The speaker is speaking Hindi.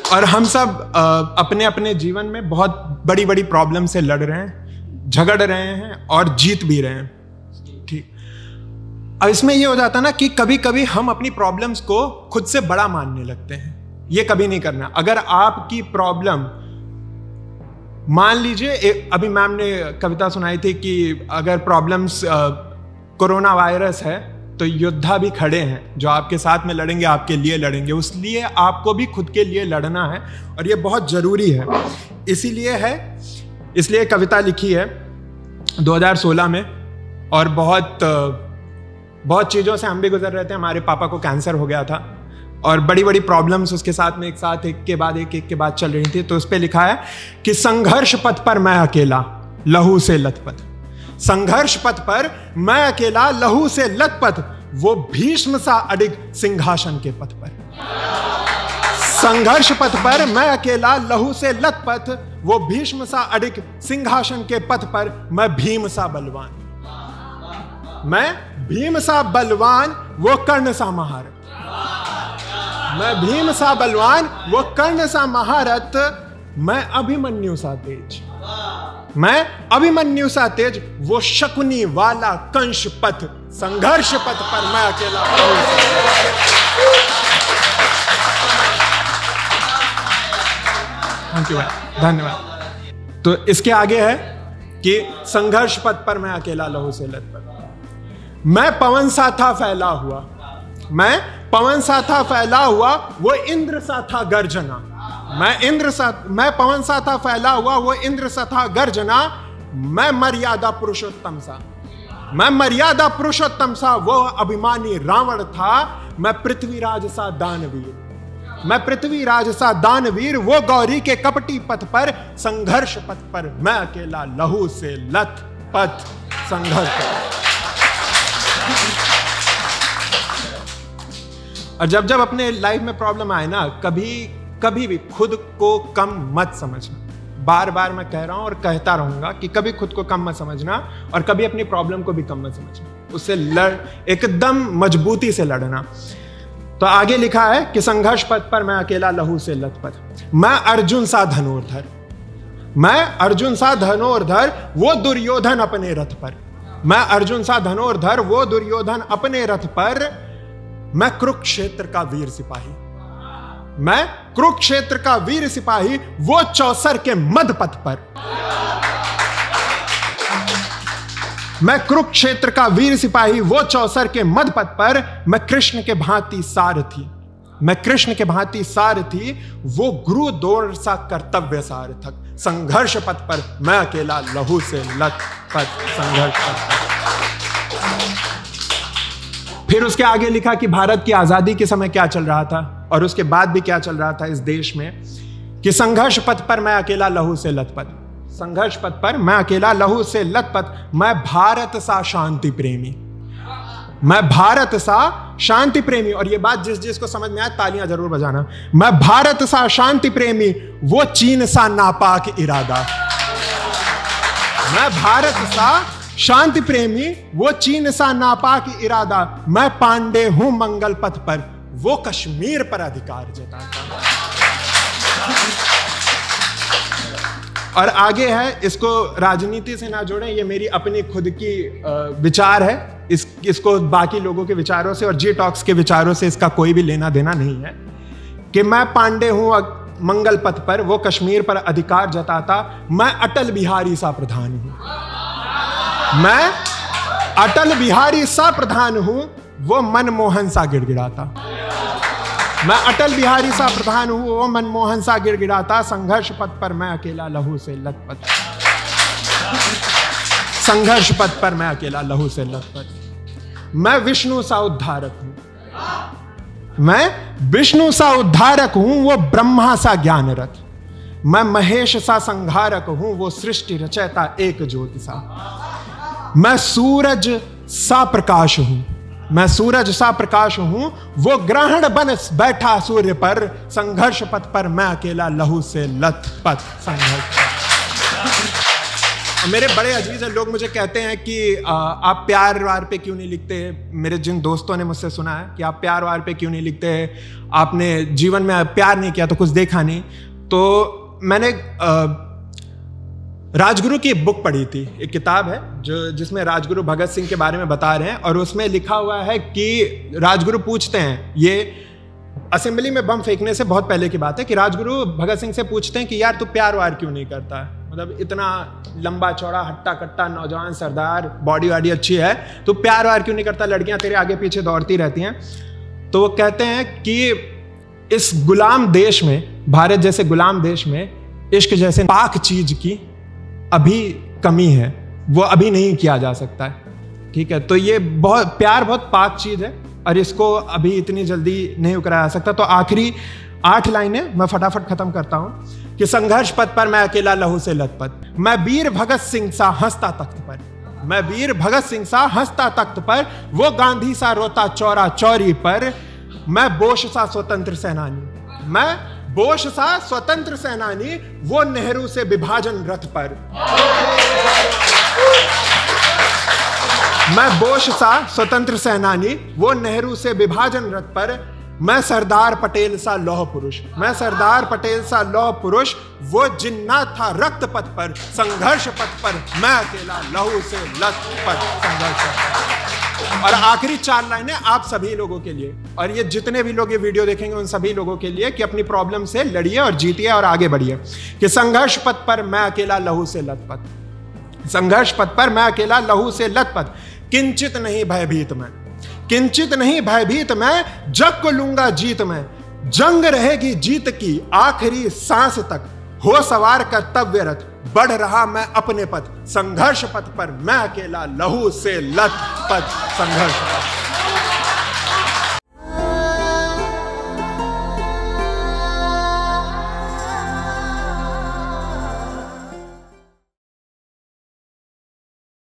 और हम सब अपने अपने जीवन में बहुत बड़ी बड़ी प्रॉब्लम से लड़ रहे हैं, झगड़ रहे हैं और जीत भी रहे हैं। ठीक। अब इसमें ये हो जाता ना कि कभी कभी हम अपनी प्रॉब्लम्स को खुद से बड़ा मानने लगते हैं। ये कभी नहीं करना। अगर आपकी प्रॉब्लम, मान लीजिए अभी मैम ने कविता सुनाई थी कि अगर प्रॉब्लम्स कोरोना वायरस है तो योद्धा भी खड़े हैं जो आपके साथ में लड़ेंगे, आपके लिए लड़ेंगे। उसलिए आपको भी खुद के लिए लड़ना है और ये बहुत जरूरी है। इसलिए कविता लिखी है 2016 में। और बहुत चीज़ों से हम भी गुजर रहे थे। हमारे पापा को कैंसर हो गया था और बड़ी बड़ी प्रॉब्लम्स उसके साथ में एक के बाद चल रही थी। तो उस पर लिखा है कि संघर्ष पथ पर मैं अकेला लहू से लथपथ। संघर्ष पथ पर मैं अकेला लहू से लथपथ, वो भीष्म सा अडिग सिंहासन के पथ पर। संघर्ष पथ पर मैं अकेला लहू से लथपथ, वो भीष्म सा अडिग सिंहासन के पथ पर मैं भीम सा बलवान। मैं भीम सा बलवान, वो कर्ण सा महारथ। मैं भीम सा बलवान, वो कर्ण सा महारथ। मैं अभिमन्यु सा तेज, मैं अभिमन्यु सा तेज, वो शकुनी वाला कंश पथ। संघर्ष पथ पर मैं अकेला। थैंक यू, धन्यवाद। तो इसके आगे है कि संघर्ष पथ पर मैं अकेला लहू से लथपथ। मैं पवन सा था फैला हुआ, मैं पवन सा था फैला हुआ, वो इंद्र सा था गर्जना। मैं पवन सा था फैला हुआ, वो इंद्र सा था गर्जना। मैं मर्यादा पुरुषोत्तम सा, मैं मर्यादा पुरुषोत्तम सा, वो अभिमानी रावण था। मैं पृथ्वीराज सा दानवीर, मैं पृथ्वीराज सा दानवीर, वो गौरी के कपटी पथ पर। संघर्ष पथ पर मैं अकेला लहू से लथपथ। संघर्ष। और जब अपने लाइफ में प्रॉब्लम आए ना, कभी भी खुद को कम मत समझना। बार बार मैं कह रहा हूं और कहता रहूंगा कि कभी खुद को कम मत समझना और कभी अपनी प्रॉब्लम को भी कम मत समझना। उससे एकदम मजबूती से लड़ना। तो आगे लिखा है कि संघर्ष पथ पर मैं अकेला लहू से लथपथ। मैं अर्जुन सा धनुर्धर, मैं अर्जुन सा धनुर्धर, वो दुर्योधन अपने रथ पर। मैं अर्जुन सा धनुर्धर, वो दुर्योधन अपने रथ पर। मैं कुरुक्षेत्र का वीर सिपाही, मैं कुरुक्षेत्र का वीर सिपाही, वो चौसर के मदपथ पर। मैं कुरुक्षेत्र का वीर सिपाही, वो चौसर के मदपथ पर। मैं कृष्ण के भांति सारथी, मैं कृष्ण के भांति सारथी, वो गुरु दौड़ सा कर्तव्य सार्थक। संघर्ष पथ पर मैं अकेला लहू से लथपथ। संघर्ष पथ पर। फिर उसके आगे लिखा कि भारत की आजादी के समय क्या चल रहा था और उसके बाद भी क्या चल रहा था इस देश में, कि संघर्ष पथ पर मैं अकेला लहू से लथपथ। संघर्ष पथ पर मैं अकेला लहू से लथपथ। मैं भारत सा शांति प्रेमी, मैं भारत सा शांति प्रेमी। और ये बात जिस को समझ में आए तालियां जरूर बजाना। मैं भारत सा शांति प्रेमी, वो चीन सा नापाक इरादा। मैं भारत सा शांति प्रेमी, वो चीन सा नापाक इरादा। मैं पांडे हूं मंगल पथ पर, वो कश्मीर पर अधिकार जताता। और आगे है, इसको राजनीति से ना जोड़ें, ये मेरी अपनी खुद की विचार है। इसको बाकी लोगों के विचारों से और जी टॉक्स के विचारों से इसका कोई भी लेना देना नहीं है। कि मैं पांडे हूं मंगल पथ पर, वो कश्मीर पर अधिकार जताता। मैं अटल बिहारी सा प्रधान हूं, मैं अटल बिहारी सा प्रधान हूं, वो मनमोहन सा गिड़गिड़ाता। मैं अटल बिहारी सा प्रधान हूं, वो मनमोहन सा गिड़गिड़ाता। संघर्ष पथ पर मैं अकेला लहू से लथपथ। संघर्ष पथ पर मैं अकेला लहू से लथपथ। मैं विष्णु सा उद्धारक हूं, मैं विष्णु सा उद्धारक हूं, वो ब्रह्मा सा ज्ञानरथ। मैं महेश सा संहारक हूं, वो सृष्टि रचयिता एक ज्योति सा। मैं सूरज सा प्रकाश हूं, मैं सूरज सा प्रकाश हूं, वो ग्रहण बन बैठा सूर्य पर। संघर्ष पथ पर मैं अकेला लहू से लथपथ। संघर्ष मेरे बड़े अजीज हैं, लोग मुझे कहते हैं कि आप प्यार वार पे क्यों नहीं लिखते। मेरे जिन दोस्तों ने मुझसे सुना है कि आप प्यार वार पे क्यों नहीं लिखते, आपने जीवन में प्यार नहीं किया तो कुछ देखा नहीं। तो मैंने राजगुरु की एक बुक पढ़ी थी, एक किताब है जिसमें राजगुरु भगत सिंह के बारे में बता रहे हैं, और उसमें लिखा हुआ है कि राजगुरु पूछते हैं, ये असेंबली में बम फेंकने से बहुत पहले की बात है, कि राजगुरु भगत सिंह से पूछते हैं कि यार तू प्यार वार क्यों नहीं करता है, मतलब इतना लंबा चौड़ा हट्टा कट्टा नौजवान सरदार, बॉडी वाडी अच्छी है, तो प्यार वार क्यों नहीं करता, लड़कियां तेरे आगे पीछे दौड़ती रहती हैं। तो वो कहते हैं कि इस गुलाम देश में, भारत जैसे गुलाम देश में, इश्क जैसे पाक चीज की अभी कमी है, वो अभी नहीं किया जा सकता है। ठीक है, तो ये प्यार बहुत पाक चीज है और इसको अभी इतनी जल्दी नहीं उकराया जा सकता। तो आखिरी 8 लाइनें मैं फटाफट खत्म करता हूं कि संघर्ष पथ पर मैं अकेला लहू से लथपथ, मैं वीर भगत सिंह सा हंसता तख्त पर, मैं वीर भगत सिंह सा हंसता तख्त पर, वो गांधी सा रोता चौरा चौरी पर, मैं बोश सा स्वतंत्र सेनानी, मैं बोश सा स्वतंत्र सेनानी, वो नेहरू से विभाजन रथ पर, मैं बोश सा स्वतंत्र सेनानी, वो नेहरू से विभाजन रथ पर, मैं सरदार पटेल सा लौह पुरुष, मैं सरदार पटेल सा लौह पुरुष, वो जिन्ना था रक्त पथ पर, संघर्ष पथ पर मैं अकेला लहू से लथपथ, संघर्ष पथ। और आखिरी 4 लाइनें आप सभी लोगों के लिए, और ये जितने भी लोग ये वीडियो देखेंगे उन सभी लोगों के लिए, कि अपनी प्रॉब्लम से लड़िए और जीतिए और आगे बढ़िए। कि संघर्ष पथ पर मैं अकेला लहू से लथपथ, संघर्ष पथ पर मैं अकेला लहू से लथपथ, किंचित नहीं भयभीत मैं, किंचित नहीं भयभीत मैं, जग को लूंगा जीत मैं, जंग रहेगी जीत की आखिरी सांस तक, हो सवार कर्तव्य रथ, बढ़ रहा मैं अपने पथ, संघर्ष पथ पर मैं अकेला लहू से लथपथ, संघर्ष।